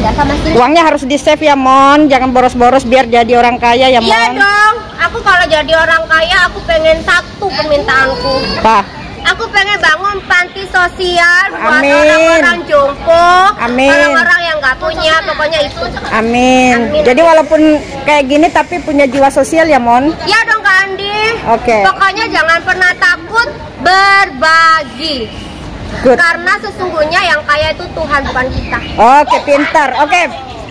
ya sama sih. Uangnya harus di save ya Mon, jangan boros-boros biar jadi orang kaya ya Mon. Iya dong, aku kalau jadi orang kaya aku pengen satu permintaanku. Apa? Aku pengen bangun panti sosial buat Amin. orang-orang jompo, Amin. orang-orang yang nggak punya, pokoknya itu. Amin. Amin. Jadi walaupun kayak gini tapi punya jiwa sosial ya Mon. Ya dong Kak Andi. Oke. Pokoknya jangan pernah takut berbagi. Good. Karena sesungguhnya yang kaya itu Tuhan bukan kita. Oke, pintar. Oke.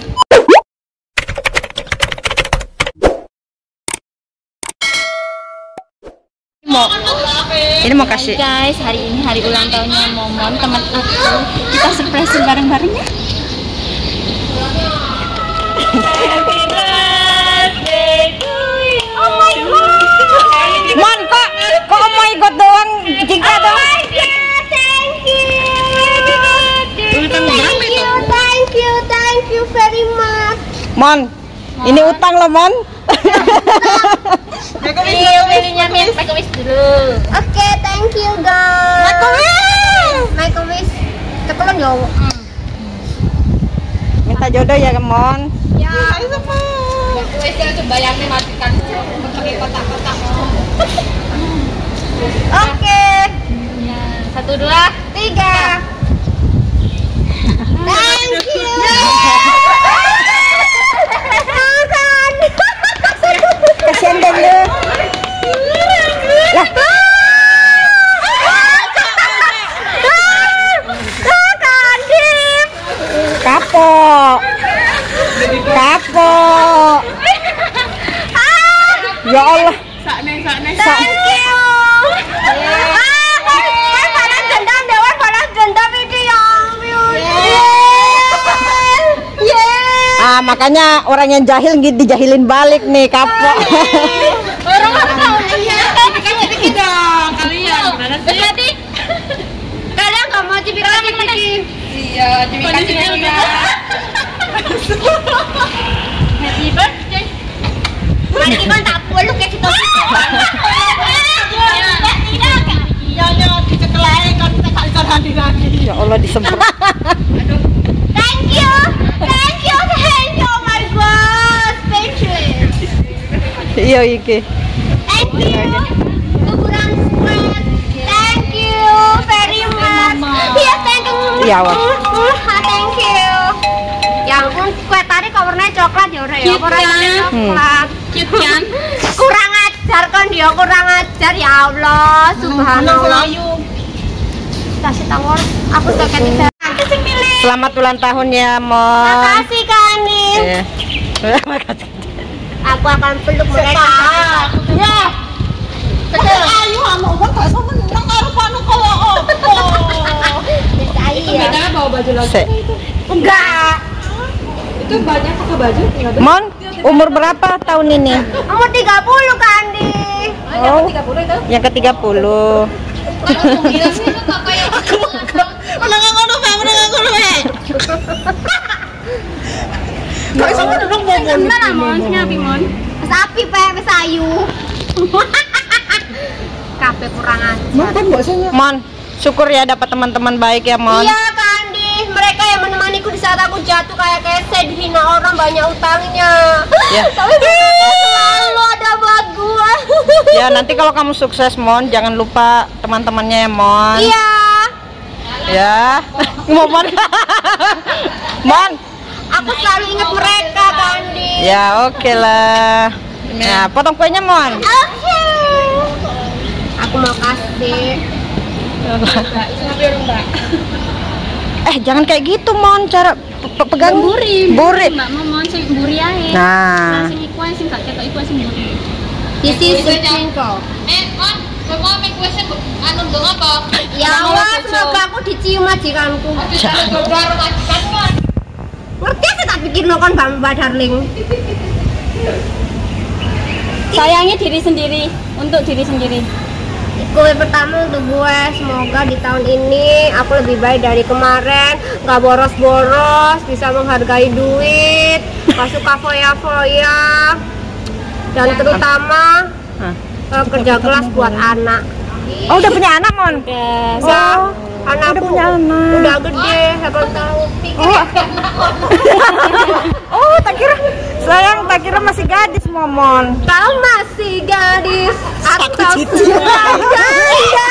Ini mau kasih. Guys, hari ini hari ulang tahunnya Momon, teman aku. Kita surprise bareng-bareng ya. Oh my god. Mon, kok oh my god doang jika dong. Thank you very much. Mon, ini utang loh Mon. Make a wish dulu. Oke, thank you guys. Make a wish. Ketelan ya. Minta jodoh ya Mon. Ya. Make a wish coba yang matikan pakai kotak-kotak. Oke. 1, 2, 3. Thank you. Kasihan deh lu. Lah. Kapok. Kapok. Ya Allah. Thank you. Balas dendam Dewan, balas dendam ini ya. Ah, makanya orang yang jahil dijahilin balik nih, kapok. Orang tahu ya. Tapi dong kalian. Gimana sih? Kalian nggak mau cipika-cipiki? Iya, cipika-cipika. Happy birthday. Mari kita tak peluk kayak gitu. Ya Allah disemprot. Thank you. Oh my god, special. Iya iki. Thank you. Kuburan sweat. Thank you very much. Yes, thank you. Iya, Wak. Thank you. Ya ampun, kue tadi kok warnanya coklat ya udah ya. Warnanya coklat. Cute kan? Kurang ajar kan dia, kurang ajar ya Allah. Subhanallah. Kasih tahu aku sudah ketiga. Selamat ulang tahun ya, Mon. Makasih Kani. Iya. Makasih. Aku akan peluk mereka. Ya. Ayo anu kok gak sama nang karo panu kaya opo. Bisa iya. Bedanya bawa baju lagi. Se- Enggak. Itu banyak pakai baju enggak ada. Mon, umur berapa tahun ini? Umur 30 Kandi. Oh, 30 itu. yang ke-30. Kok iso menurung momon. Mana mon sing api mon? Sapi pe wis ayu. Kabeh kurang ajar. Mon, syukur ya dapat teman-teman baik ya, Mon. Iya Kandi, mereka yang menemaniku di saat aku jatuh kayak keset, dihina orang, banyak utangnya. Ya. Tapi mereka selalu ada buat gua. Ya, nanti kalau kamu sukses, Mon, jangan lupa teman-temannya ya, Mon. Iya. Ya. Mon. Mon. Aku selalu ingat mereka Kandi. Ya, oke lah. Nah, potong kuenya, Mon. Oke. Aku mau kasih. Jangan kayak gitu, Mon. Cara pegang buri. Mbak momon sing mburi ae. Nah. Sing iku sing gak ketok iku sing mburi. This is the cinco. On, mau make question anu ndong apa? Ya Allah, semoga aku dicium majikanku. Ngerti sih tak pikir nokon Mbak Darling. Sayangi diri sendiri, untuk diri sendiri. Kue pertama untuk gue, semoga di tahun ini aku lebih baik dari kemarin, nggak boros-boros, bisa menghargai duit, nggak suka foya-foya, dan terutama kerja kelas buat anak. Oh, udah punya anak, Mon? Ya, anakku udah punya anak. udah gede, 8 tahun. Oh. semua, Mon. Kau masih gadis atau Cici. sudah janda?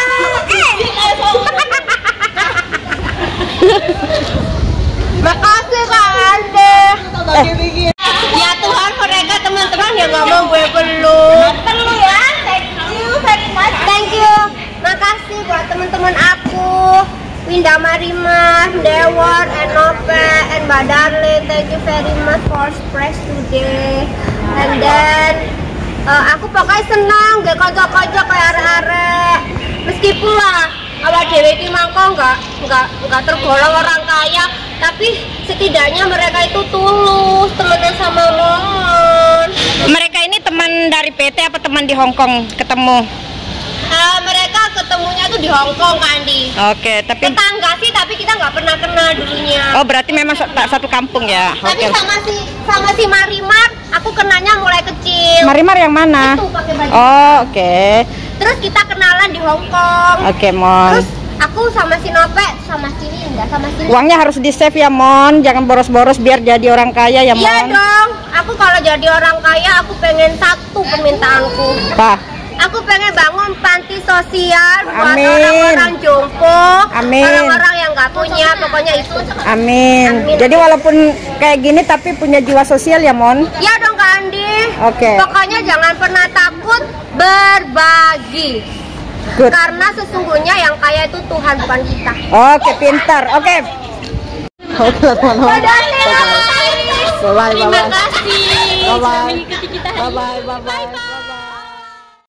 Makasih Kak Ande. Ya Tuhan, mereka teman-teman yang nggak mau gue peluk. Perlu ya, thank you very much. Thank you, makasih buat teman-teman aku, Winda Marimar, Dewar, Enope, and Mbak Darlene. Thank you very much for surprise today. And then aku pokoknya senang gak kocok-kocok kayak arek-arek. Meskipun lah awal dewe iki mangko nggak tergolong orang kaya, tapi setidaknya mereka itu tulus temenan sama Momon. Mereka ini teman dari PT apa teman di Hong Kong ketemu? Mereka ketemunya tuh di Hong Kong, Kak Andi. Oke, tapi Tetangga sih, tapi kita nggak pernah kenal dulunya. oh berarti memang satu kampung ya. Tapi Oke. sama si Marimar, aku kenalnya mulai kecil. Marimar yang mana? Itu pakai baju. Oh, oke. Terus kita kenalan di Hong Kong. Oke, Mon. Terus aku sama si Nope, sama si Linda, sama si Uangnya harus di-save ya, Mon. Jangan boros-boros biar jadi orang kaya ya, Mon. Iya dong. Aku kalau jadi orang kaya, aku pengen satu permintaanku. Pak. Aku pengen bangun panti sosial buat Amin. orang-orang jompo, Amin. orang-orang yang nggak punya, pokoknya itu. Amin. Amin. Jadi walaupun kayak gini tapi punya jiwa sosial ya, Mon. Ya dong Kak Andi. Oke. Pokoknya jangan pernah takut berbagi. Good. Karena sesungguhnya yang kaya itu Tuhan, bukan kita. Oke, pintar. Oke. Oke, teman-teman. Dadah. Bye-bye. Terima kasih Bye-bye. sudah mengikuti kita hari ini. Bye-bye. Bye-bye.